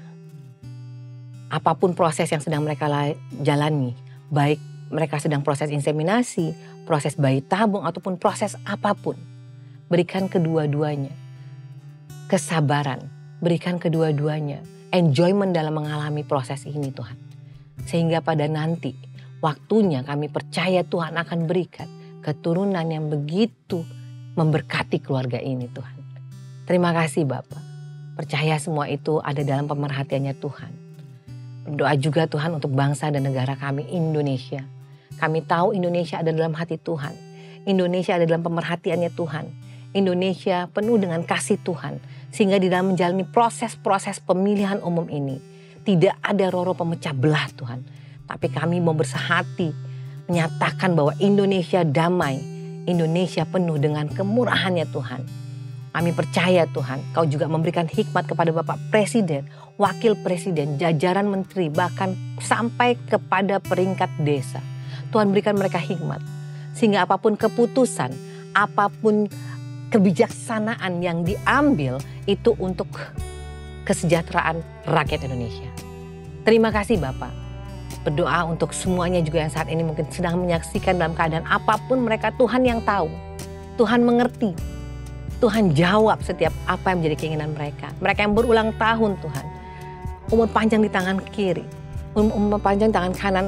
Apapun proses yang sedang mereka jalani, baik mereka sedang proses inseminasi, proses bayi tabung, ataupun proses apapun. Berikan kedua-duanya kesabaran, berikan kedua-duanya enjoyment dalam mengalami proses ini Tuhan. Sehingga pada nanti waktunya kami percaya Tuhan akan berikan keturunan yang begitu memberkati keluarga ini Tuhan. Terima kasih Bapak. Percaya semua itu ada dalam pemerhatiannya Tuhan. Berdoa juga Tuhan untuk bangsa dan negara kami Indonesia. Kami tahu Indonesia ada dalam hati Tuhan. Indonesia ada dalam pemerhatiannya Tuhan. Indonesia penuh dengan kasih Tuhan. Sehingga di dalam menjalani proses-proses pemilihan umum ini tidak ada roh-roh pemecah belah Tuhan. Tapi kami mau bersehati menyatakan bahwa Indonesia damai. Indonesia penuh dengan kemurahannya Tuhan. Kami percaya Tuhan, Kau juga memberikan hikmat kepada Bapak Presiden, Wakil Presiden, jajaran menteri, bahkan sampai kepada peringkat desa. Tuhan berikan mereka hikmat. Sehingga apapun keputusan, apapun kebijaksanaan yang diambil itu untuk kesejahteraan rakyat Indonesia. Terima kasih Bapak. Berdoa untuk semuanya juga yang saat ini mungkin sedang menyaksikan dalam keadaan apapun mereka, Tuhan yang tahu. Tuhan mengerti. Tuhan jawab setiap apa yang menjadi keinginan mereka. Mereka yang berulang tahun Tuhan. Umur panjang di tangan kiri. Umur panjang di tangan kanan.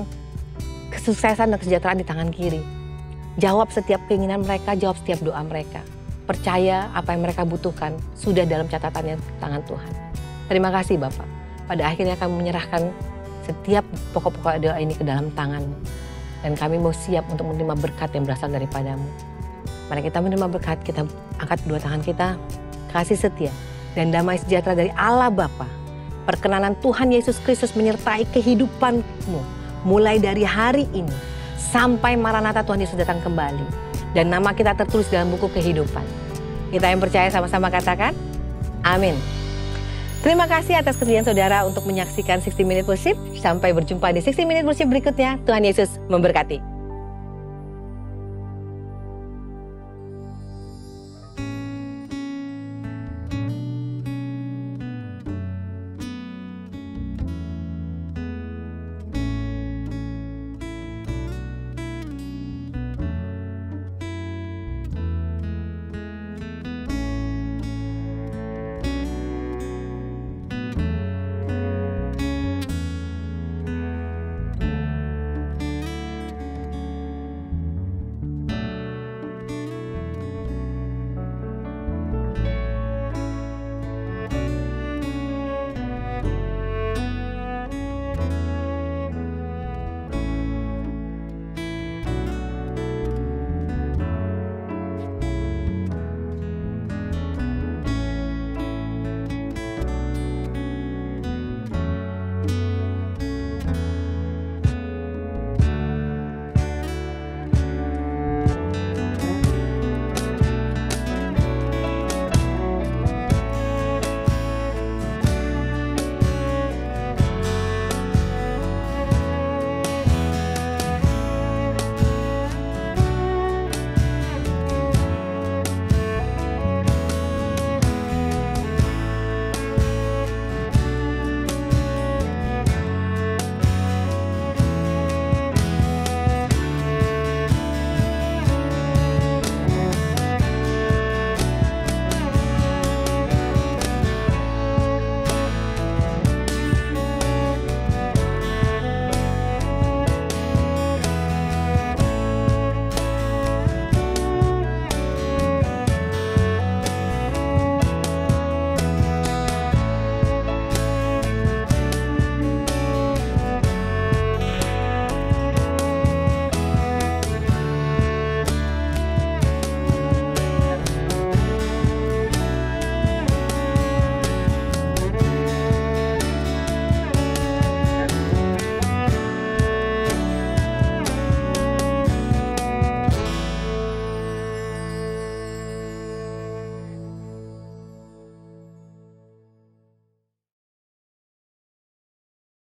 Kesuksesan dan kesejahteraan di tangan kiri. Jawab setiap keinginan mereka, jawab setiap doa mereka. percaya apa yang mereka butuhkan sudah dalam catatannya tangan Tuhan. Terima kasih Bapak. Pada akhirnya kami menyerahkan setiap pokok-pokok doa ini ke dalam tangan-Mu. Dan kami mau siap untuk menerima berkat yang berasal daripada-Mu. Mari kita menerima berkat, kita angkat kedua tangan kita, kasih setia dan damai sejahtera dari Allah Bapa, perkenanan Tuhan Yesus Kristus menyertai kehidupanmu mulai dari hari ini sampai Maranatha Tuhan Yesus datang kembali. Dan nama kita tertulis dalam buku kehidupan. Kita yang percaya sama-sama katakan, amin. Terima kasih atas kesediaan saudara untuk menyaksikan enam puluh Minute Worship. Sampai berjumpa di enam puluh Minute Worship berikutnya. Tuhan Yesus memberkati.